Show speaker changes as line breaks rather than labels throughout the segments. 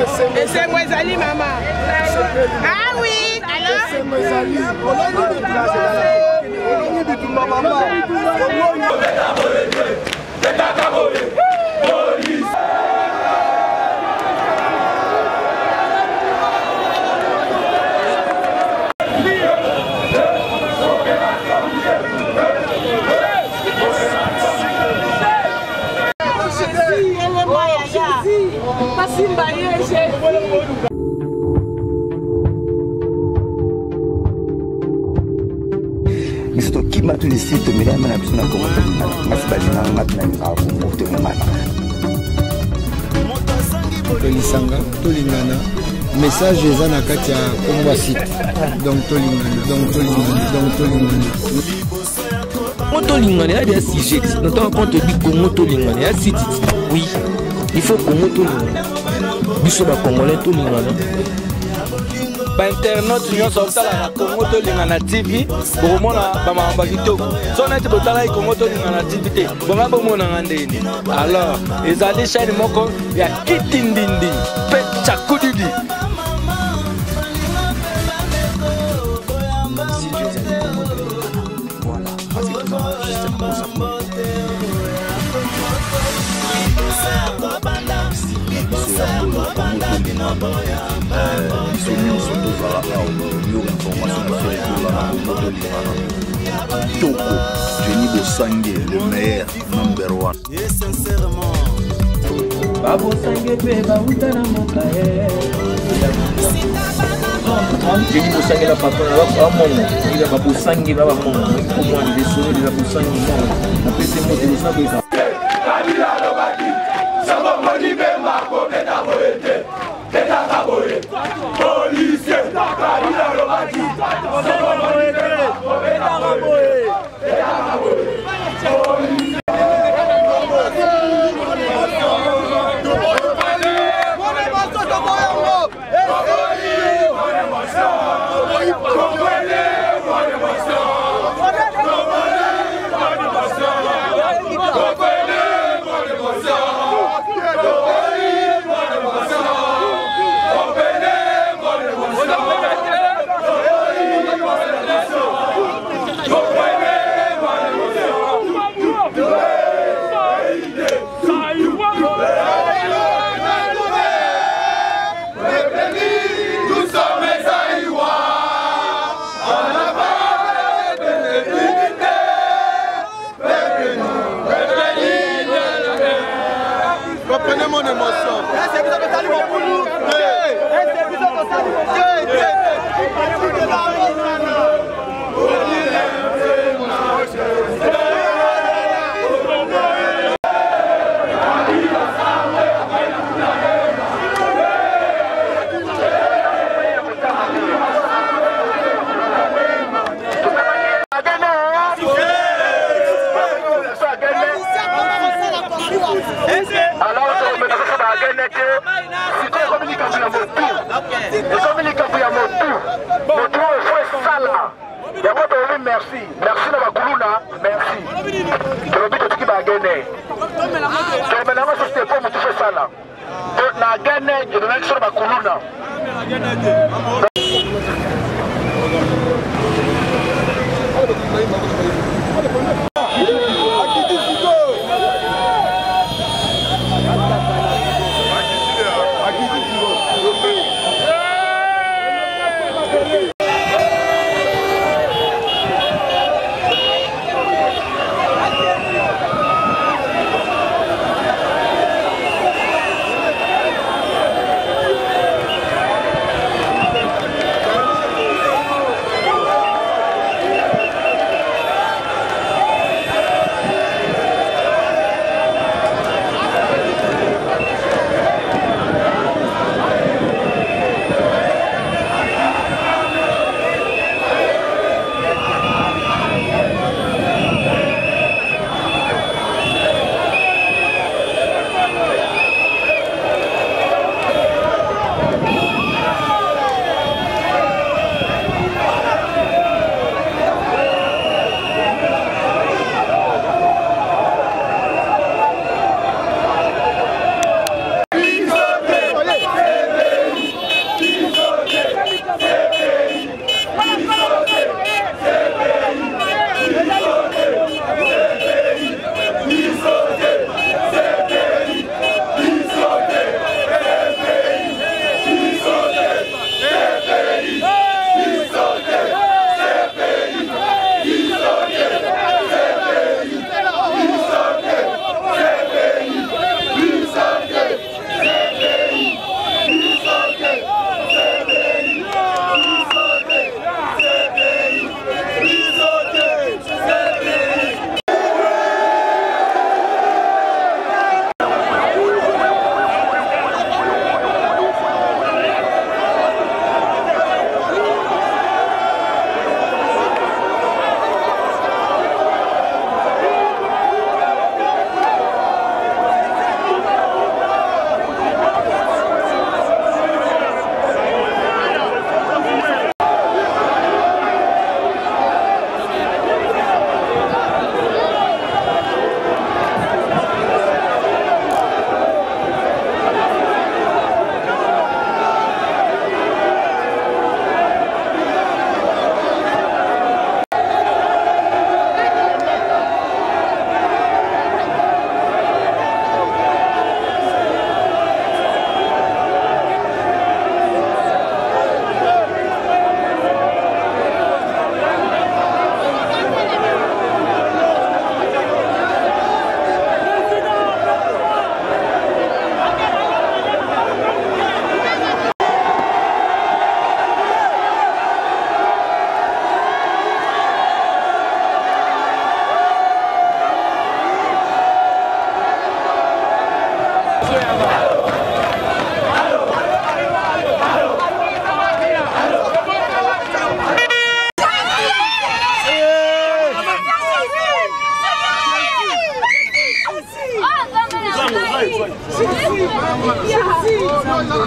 C'est Mwezali, maman. Ah oui, alors? C'est Mwezali.
Tous les sites, mais là, on a besoin de
Tolisanga, Tolingana, message est à Katia Komba site. Donc Tolingana, donc Tolingana, donc Tolingana.
Tolingana, il y a des sujets. Notamment quand on dit Congo Tolingana, il y a des sites. Oui, il faut Congo Tolingana. Bissoba Congolais Tolingana.
Internet union sociale na Congo Tolingana TV pour mona ba mamba kitoko so na tibo tala Congo Tolingana TV te bonga bomona ngandeni alors ezali chaîne moko ya kitindindi pe chakudidi
si tu es allé Congo Tolingana voilà parce que tu vas juste pour ça
Toko, Jenny Bossangue, le meilleur, number one.
Et sincèrement,
Babo Sangue, Baouta na Mokaye. Jenny Bossangue, la papa, il a Babo Sangue, la maman, il faut moi les sourires de la Bossangue. Après, c'est moi qui le savais.
comprenez mon émotion.
Merci, merci na bakuluna, merci. Tolobi to tiki ba gene. To melanga so ste po mutu sala. To na gene, je na so bakuluna.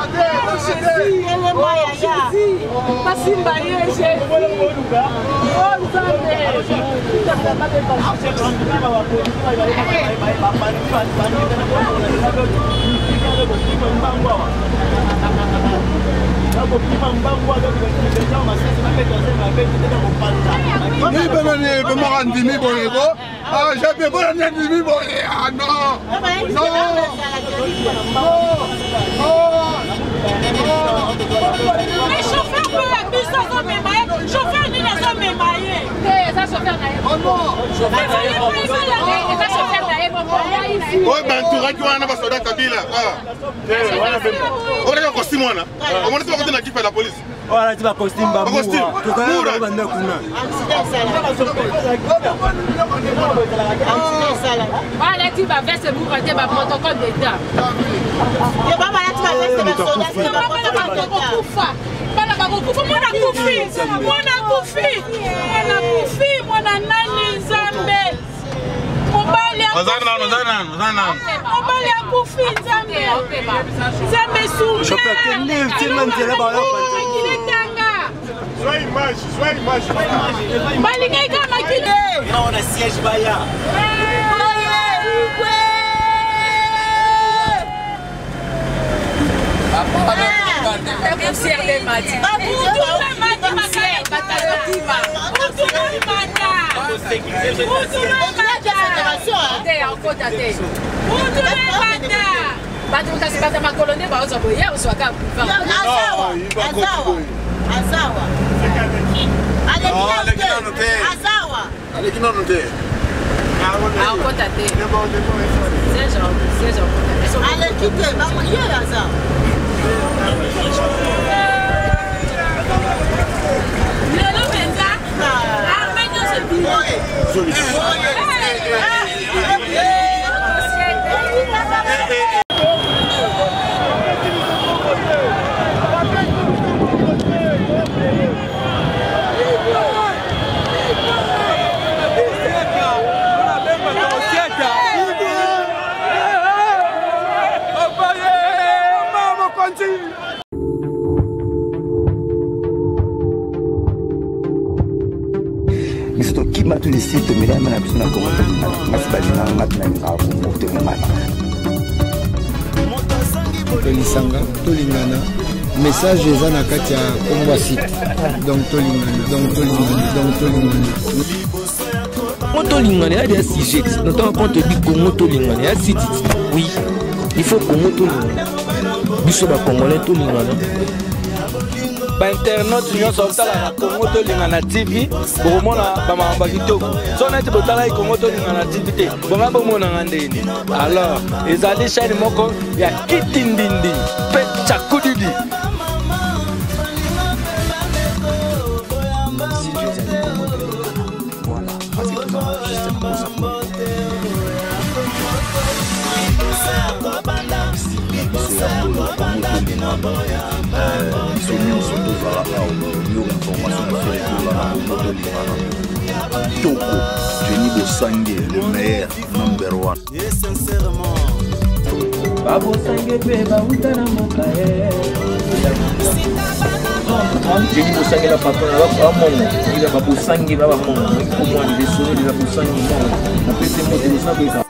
Voilà, tu vas costume bambou.
Voilà, tu vas veste pour porter ma protocole d'État.
Tolisanga, tolingana, message eza na kati ya Kombo site. Donc tolingana.
Tolingana, il y a des sujets. Notamment quand on dit Congo Tolingana, il y a des sujets. Oui, il faut Congo Tolingana. Biso ba Congolais Tolingana.
Internet union sotala Congo Tolingana TV bomona bamamba kitoko so na tibotala Congo Tolingana TV te bonga bomona ngandeni alors ezali chaîne moko ya kitindindi pe chakudidi
Toko, Jenny Bosangue, le meilleur, number one.
Et sincèrement,
Babo Sangue, Baoutana Mokae. Jenny Bosangue, la patronne, il a Babo Sangue, Baba Mon, il faut moi, il est sonné, il a Bosangue, il a fait ses mots de